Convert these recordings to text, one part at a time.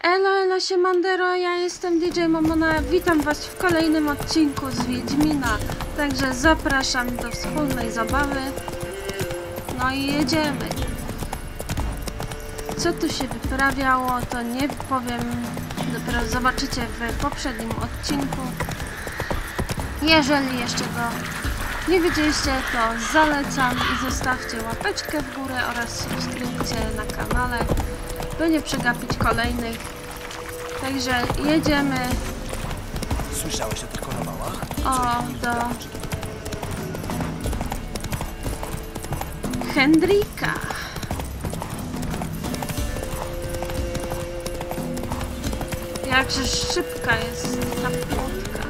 Elo, siemandero, ja jestem DJ Momona, witam was w kolejnym odcinku z Wiedźmina. Także zapraszam do wspólnej zabawy. No i jedziemy. Co tu się wyprawiało, to nie powiem, dopiero zobaczycie w poprzednim odcinku. Jeżeli jeszcze go nie widzieliście, to zalecam i zostawcie łapeczkę w górę oraz subskrypcję na kanale, by nie przegapić kolejnych. Także jedziemy. Słyszałeś o tych koronałach? Do Hendrika. Jakże szybka jest ta płotka.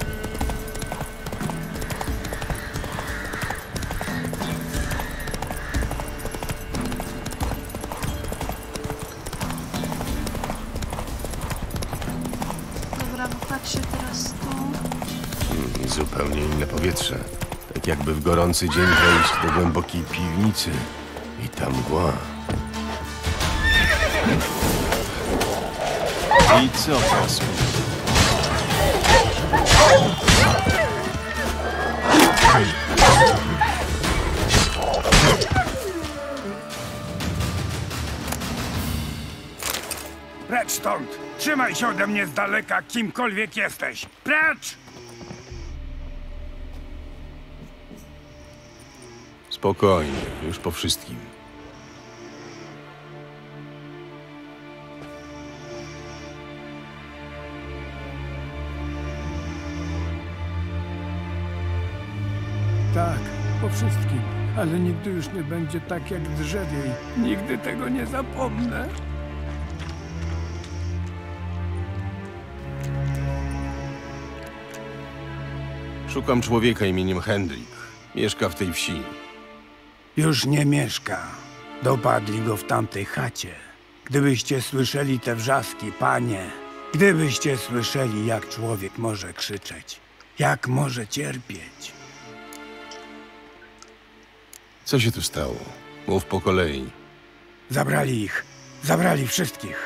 Dobra, bo patrzę teraz tu. Zupełnie inne powietrze. Tak jakby w gorący dzień wejść do głębokiej piwnicy. I tam mgła. I co teraz? Precz stąd! Trzymaj się ode mnie z daleka, kimkolwiek jesteś! Precz! Spokojnie, już po wszystkim. Tak, po wszystkim. Ale nigdy już nie będzie tak jak drzewiej. Nigdy tego nie zapomnę. Szukam człowieka imieniem Hendrik. Mieszka w tej wsi. Już nie mieszka. Dopadli go w tamtej chacie. Gdybyście słyszeli te wrzaski, panie. Gdybyście słyszeli, jak człowiek może krzyczeć. Jak może cierpieć. Co się tu stało? Mów po kolei. Zabrali ich. Zabrali wszystkich.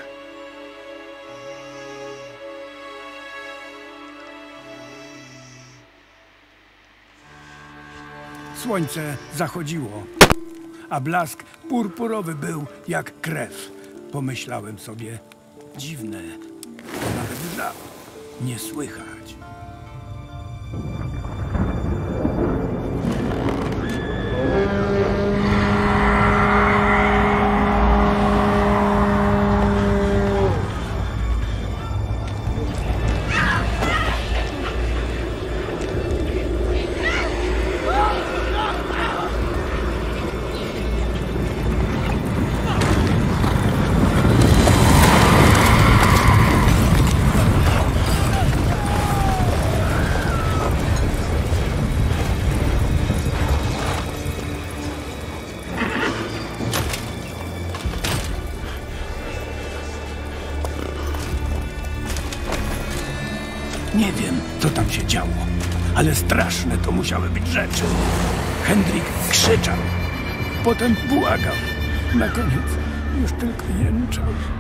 Słońce zachodziło, a blask purpurowy był jak krew. Pomyślałem sobie, dziwne, to nawet żal nie słychać. Nie wiem, co tam się działo, ale straszne to musiały być rzeczy. Hendrik krzyczał, potem błagał. Na koniec już tylko jęczał.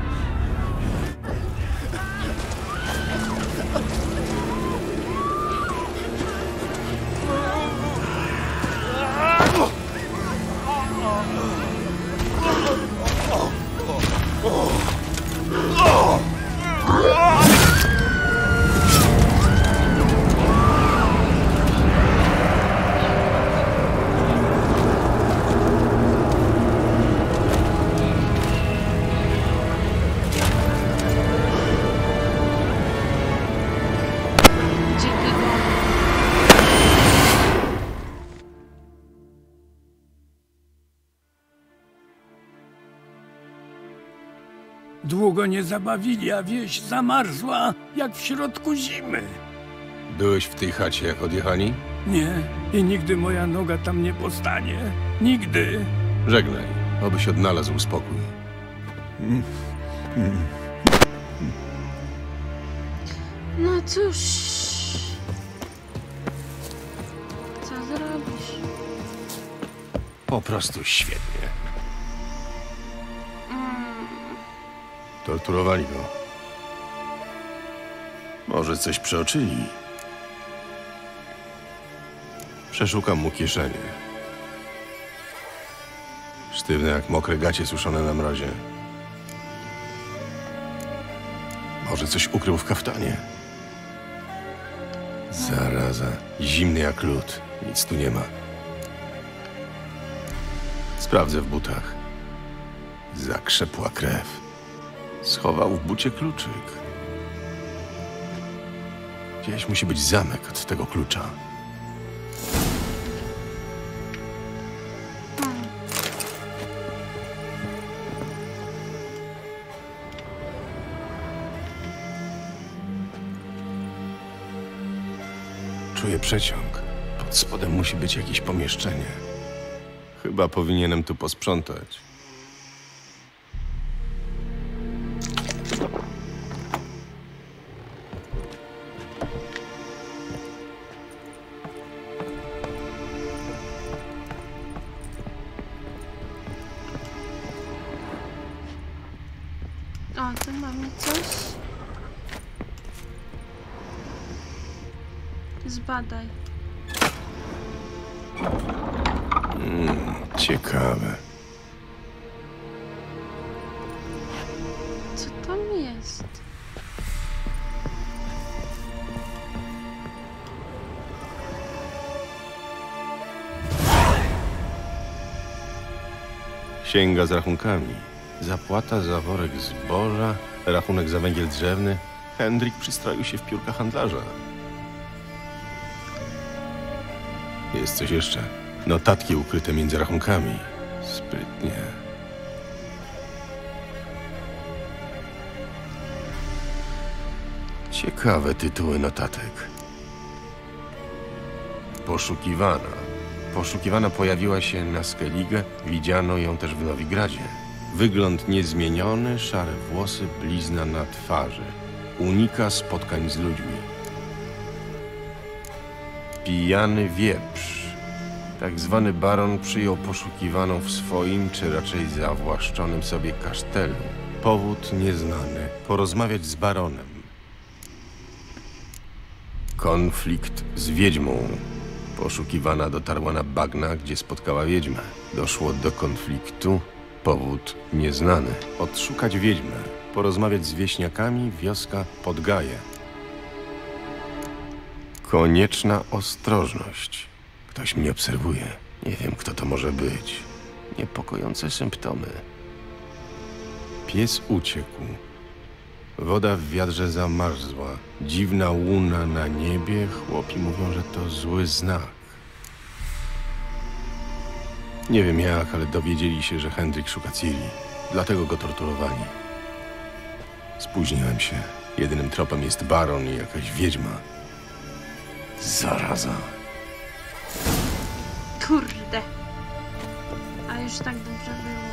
Długo nie zabawili, a wieś zamarzła jak w środku zimy. Byłeś w tej chacie, jak odjechali? Nie, i nigdy moja noga tam nie postanie. Nigdy. Żegnaj, obyś odnalazł spokój. No cóż, co zrobisz? Po prostu świetnie. Torturowali go. Może coś przeoczyli. Przeszukam mu kieszenie. Sztywne jak mokre gacie suszone na mrozie. Może coś ukrył w kaftanie. Zaraza. Zimny jak lód. Nic tu nie ma. Sprawdzę w butach. Zakrzepła krew. Schował w bucie kluczyk. Gdzieś musi być zamek od tego klucza. Czuję przeciąg. Pod spodem musi być jakieś pomieszczenie. Chyba powinienem tu posprzątać. O, tu mamy coś. Zbadaj. Ciekawe. Co tam jest? Księga z rachunkami. Zapłata za worek zboża, rachunek za węgiel drzewny. Hendrik przystroił się w piórka handlarza. Jest coś jeszcze. Notatki ukryte między rachunkami. Sprytnie. Ciekawe tytuły notatek. Poszukiwana. Poszukiwana pojawiła się na Skellige. Widziano ją też w Nowigradzie. Wygląd niezmieniony, szare włosy, blizna na twarzy. Unika spotkań z ludźmi. Pijany wieprz. Tak zwany baron przyjął poszukiwaną w swoim, czy raczej zawłaszczonym sobie kasztelu. Powód nieznany. Porozmawiać z baronem. Konflikt z wiedźmą. Poszukiwana dotarła na bagna, gdzie spotkała wiedźmę. Doszło do konfliktu. Powód nieznany. Odszukać wiedźmę. Porozmawiać z wieśniakami. Wioska Podgaje. Konieczna ostrożność. Ktoś mnie obserwuje. Nie wiem, kto to może być. Niepokojące symptomy. Pies uciekł. Woda w wiadrze zamarzła. Dziwna łuna na niebie. Chłopi mówią, że to zły znak. Nie wiem jak, ale dowiedzieli się, że Hendrik szuka Ciri. Dlatego go torturowali. Spóźniłem się. Jedynym tropem jest baron i jakaś wiedźma. Zaraza. Kurde. A już tak dobrze było.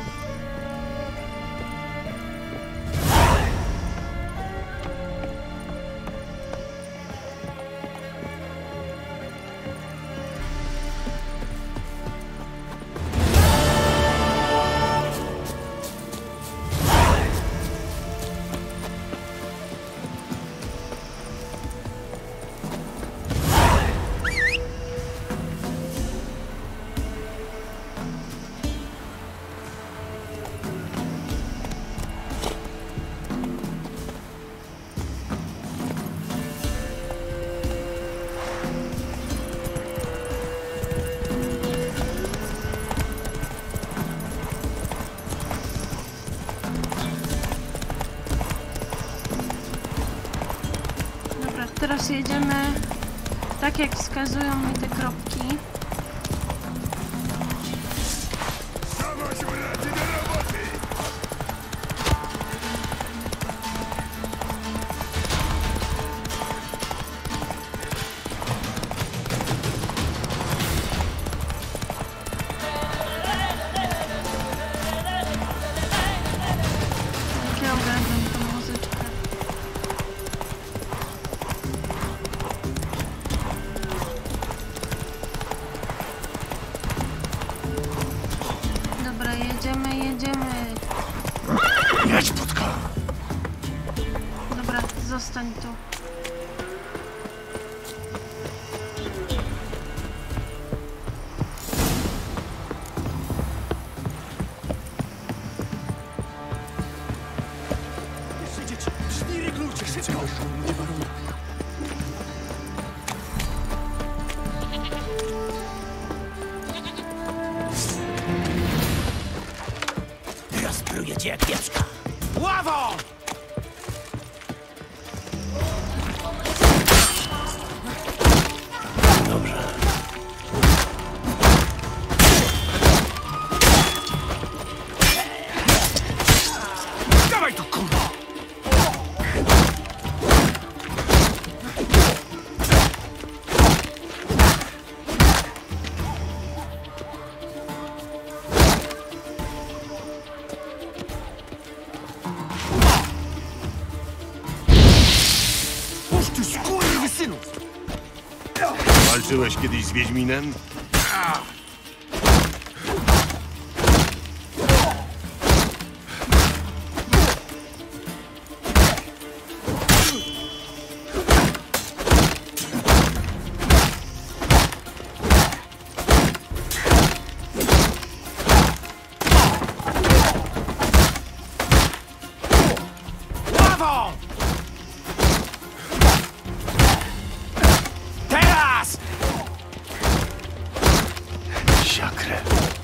Teraz jedziemy tak, jak wskazują mi te kropki. Jak ja uwielbiam tą muzyczkę. Jedziemy. Jedź, Płotka! Dobra, zostań tu. Szybciej, szybko! Teraz prujecie jak pieczka. Ławą! Dobrze. Dawaj tu, kurwa! Puść ty, skurwysynu! Walczyłeś kiedyś z Wiedźminem? Ławą! Teraz! Siakrę.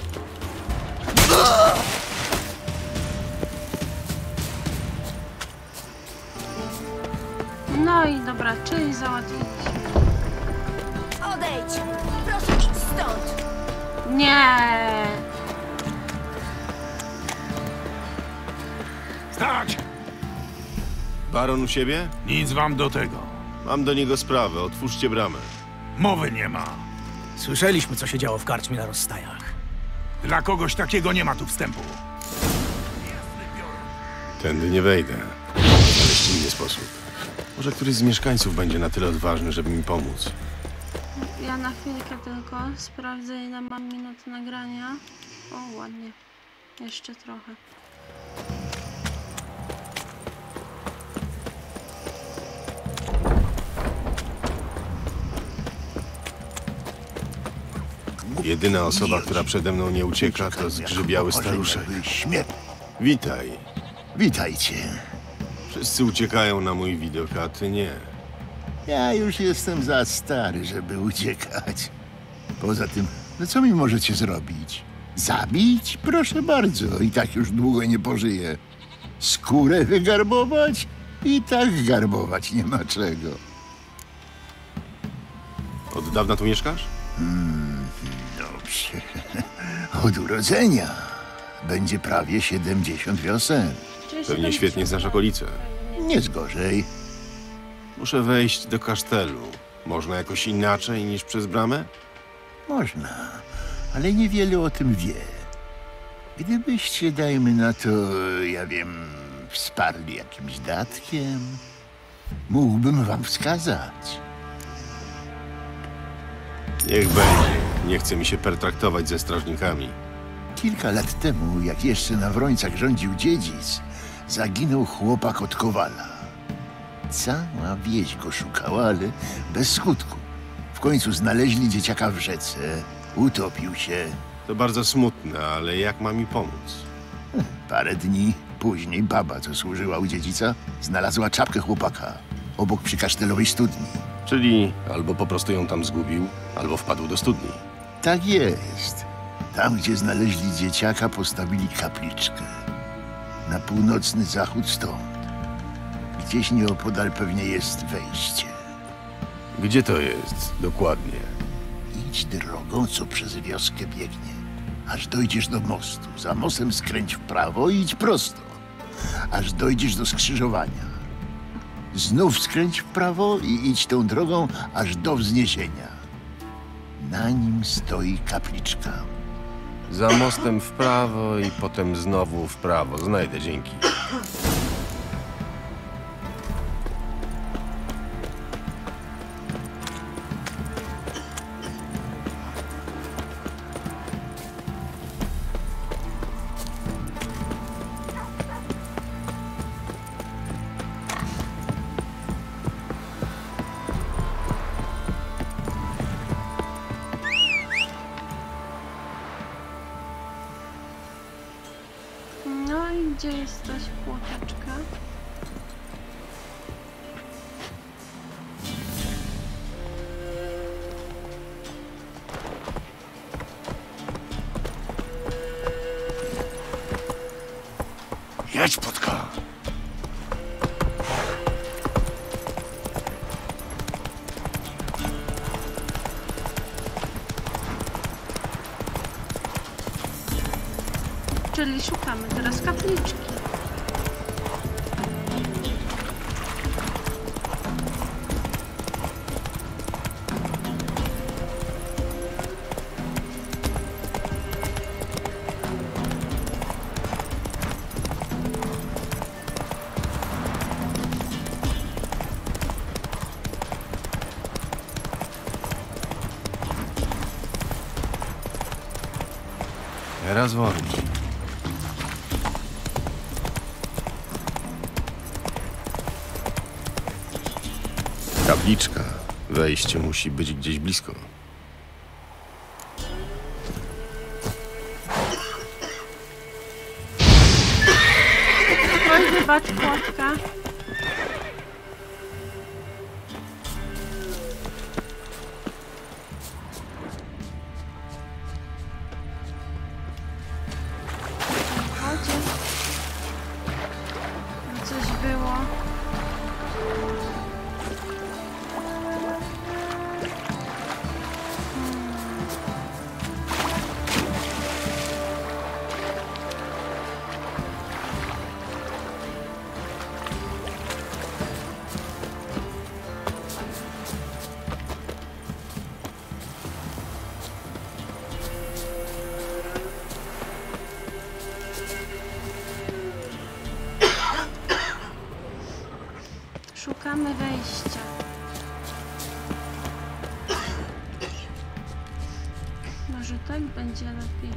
No i dobra, czyli załatwiliśmy. Odejdź! Proszę idź stąd! Nie! Stać! Baron u siebie? Nic wam do tego. Mam do niego sprawę. Otwórzcie bramę. Mowy nie ma. Słyszeliśmy, co się działo w karczmie na rozstajach. Dla kogoś takiego nie ma tu wstępu. Tędy nie wejdę. Znaleźć inny sposób. Może któryś z mieszkańców będzie na tyle odważny, żeby mi pomóc. Ja na chwilkę tylko sprawdzę, ile mam minut nagrania. O, ładnie. Jeszcze trochę. Jedyna osoba, która przede mną nie ucieka, to zgrzybiały staruszek. Witaj. Witajcie. Wszyscy uciekają na mój widok, a ty nie. Ja już jestem za stary, żeby uciekać. Poza tym, no co mi możecie zrobić? Zabić? Proszę bardzo, i tak już długo nie pożyję. Skórę wygarbować? I tak garbować nie ma czego. Od dawna tu mieszkasz? Dobrze. Od urodzenia. Będzie prawie 70 wiosen. Czyli Pewnie 70 świetnie znasz okolice. Nie zgorzej. Muszę wejść do kasztelu. Można jakoś inaczej niż przez bramę? Można, ale niewiele o tym wie. Gdybyście, dajmy na to, ja wiem, wsparli jakimś datkiem, mógłbym wam wskazać. Niech będzie. Nie chce mi się pertraktować ze strażnikami. Kilka lat temu, jak jeszcze na Wrońcach rządził dziedzic, zaginął chłopak od Kowala. Cała wieś go szukała, ale bez skutku. W końcu znaleźli dzieciaka w rzece, utopił się. To bardzo smutne, ale jak ma mi pomóc? Parę dni później baba, co służyła u dziedzica, znalazła czapkę chłopaka obok przykasztelowej studni. Czyli albo po prostu ją tam zgubił, albo wpadł do studni. Tak jest. Tam, gdzie znaleźli dzieciaka, postawili kapliczkę. Na północny zachód stąd. Gdzieś nieopodal pewnie jest wejście. Gdzie to jest? Dokładnie. Idź drogą, co przez wioskę biegnie. Aż dojdziesz do mostu. Za mostem skręć w prawo i idź prosto. Aż dojdziesz do skrzyżowania. Znów skręć w prawo i idź tą drogą, aż do wzniesienia. Na nim stoi kapliczka. Za mostem w prawo i potem znowu w prawo. Znajdę, dzięki. No i gdzie jest ta płoteczka? i szukamy teraz kapliczki. Teraz wolno. Kapliczka. Wejście musi być gdzieś blisko. Oj, wybacz, płotka. Chodźcie. Coś było. Szukamy wejścia. Może tak będzie lepiej.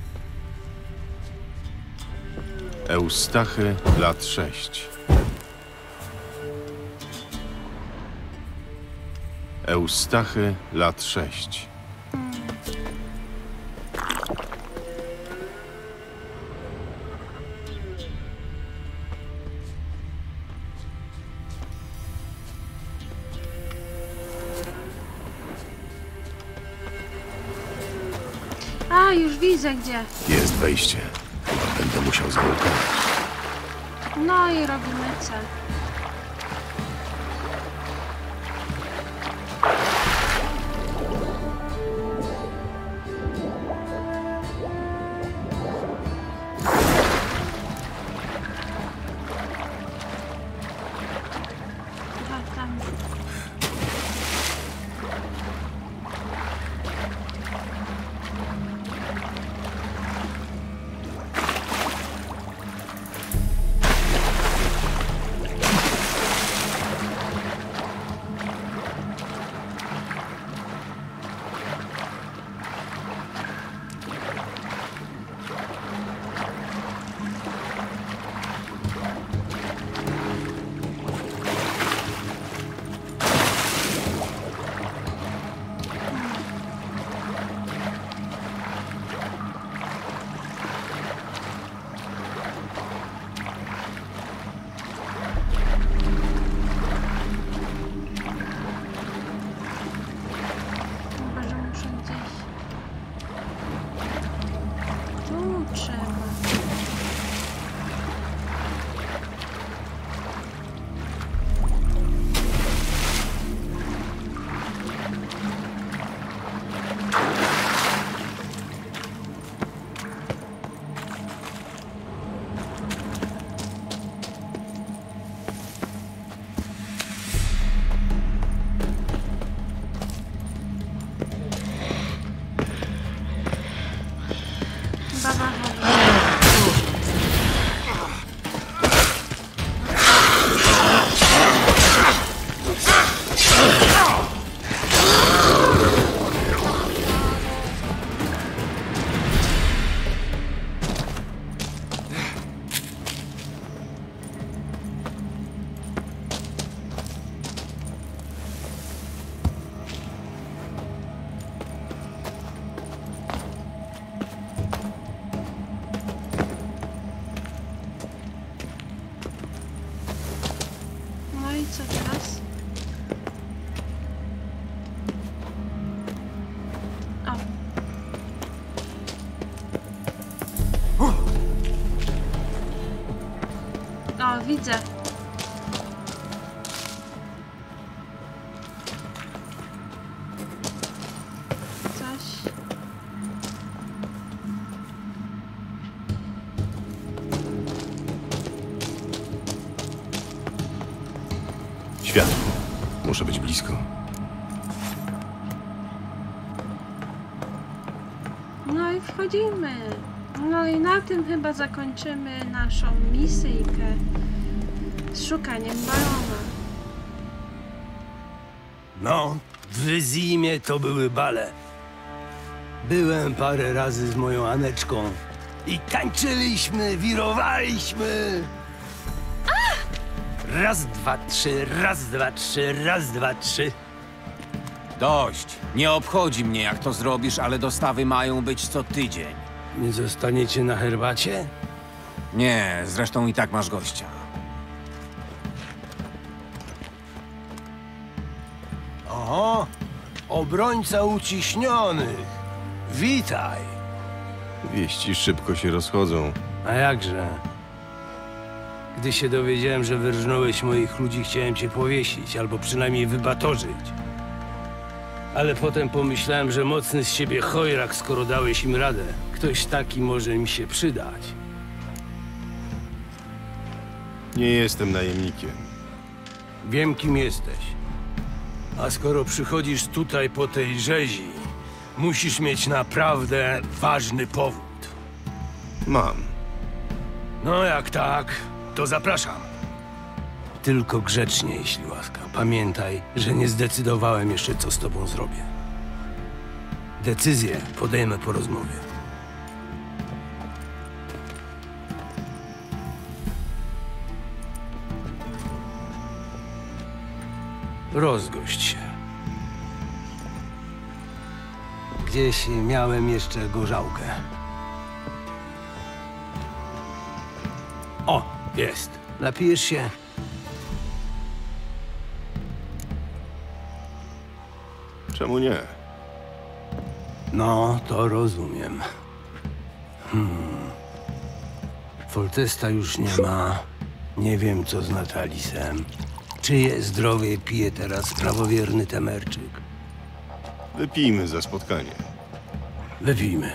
Eustachy, lat 6. Eustachy, lat 6. A, już widzę gdzie. Jest wejście. Chyba będę musiał załogować. No i robimy cel. Chyba tam. Chyba, że muszę gdzieś. Tu trzeba. Baba chodzi. No i co teraz? O, widzę. Coś. Światło. Muszę być blisko. No i wchodzimy. No i na tym chyba zakończymy naszą misyjkę z szukaniem barona. No, w zimie to były bale. Byłem parę razy z moją Aneczką i tańczyliśmy, wirowaliśmy. Raz, dwa, trzy, raz, dwa, trzy, raz, dwa, trzy. Dość. Nie obchodzi mnie, jak to zrobisz, ale dostawy mają być co tydzień. Nie zostaniecie na herbacie? Nie, zresztą i tak masz gościa. Oho, obrońca uciśnionych. Witaj. Wieści szybko się rozchodzą. A jakże? Gdy się dowiedziałem, że wyrżnąłeś moich ludzi, chciałem cię powiesić, albo przynajmniej wybatorzyć. Ale potem pomyślałem, że mocny z siebie chojrak, skoro dałeś im radę. Ktoś taki może mi się przydać. Nie jestem najemnikiem. Wiem, kim jesteś. A skoro przychodzisz tutaj po tej rzezi, musisz mieć naprawdę ważny powód. Mam. No jak tak, to zapraszam. Tylko grzecznie, jeśli łaska. Pamiętaj, że nie zdecydowałem jeszcze, co z tobą zrobię. Decyzję podejmę po rozmowie. Rozgość się. Gdzieś miałem jeszcze gorzałkę. O, jest. Napijesz się? Czemu nie? No, to rozumiem. Foltesta już nie ma. Nie wiem, co z Natalisem. Czyje zdrowie pije teraz prawowierny Temerczyk? Wypijmy za spotkanie. Wypijmy.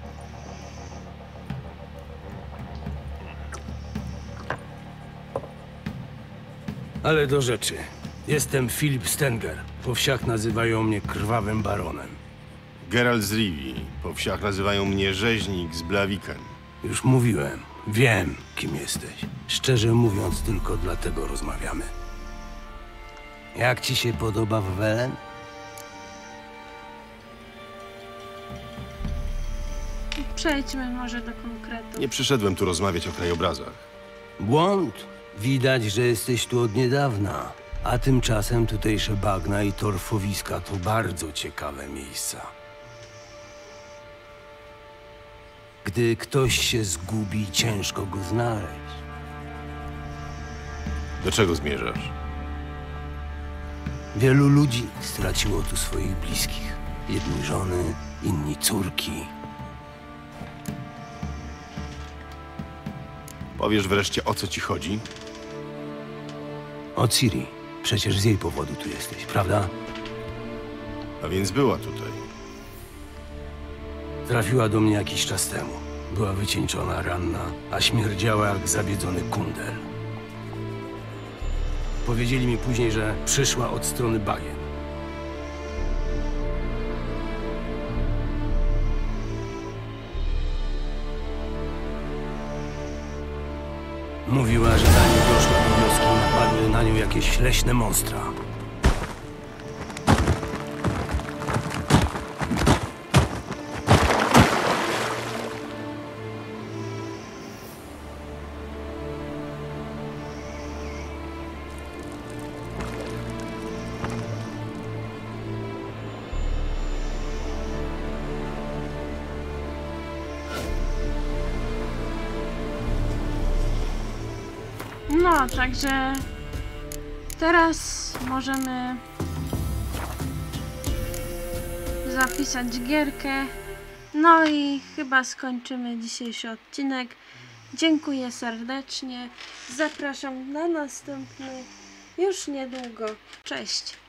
Ale do rzeczy. Jestem Filip Stenger. Po wsiach nazywają mnie Krwawym Baronem. Geralt z Rivii. Po wsiach nazywają mnie rzeźnik z Blaviken. Już mówiłem. Wiem, kim jesteś. Szczerze mówiąc, tylko dlatego rozmawiamy. Jak ci się podoba w Welen? Przejdźmy może do konkretu. Nie przyszedłem tu rozmawiać o krajobrazach. Błąd. Widać, że jesteś tu od niedawna. A tymczasem tutejsze bagna i torfowiska to bardzo ciekawe miejsca. Gdy ktoś się zgubi, ciężko go znaleźć. Do czego zmierzasz? Wielu ludzi straciło tu swoich bliskich. Jedni żony, inni córki. Powiesz wreszcie, o co ci chodzi? O Ciri. Przecież z jej powodu tu jesteś, prawda? A więc była tutaj. Trafiła do mnie jakiś czas temu. Była wycieńczona, ranna, a śmierdziała jak zabiedzony kundel. Powiedzieli mi później, że przyszła od strony bagien. Mówiła, że zanim doszła do wioski, napadły na nią jakieś leśne monstra. No, także teraz możemy zapisać gierkę. No i chyba skończymy dzisiejszy odcinek. Dziękuję serdecznie. Zapraszam na następny już niedługo. Cześć!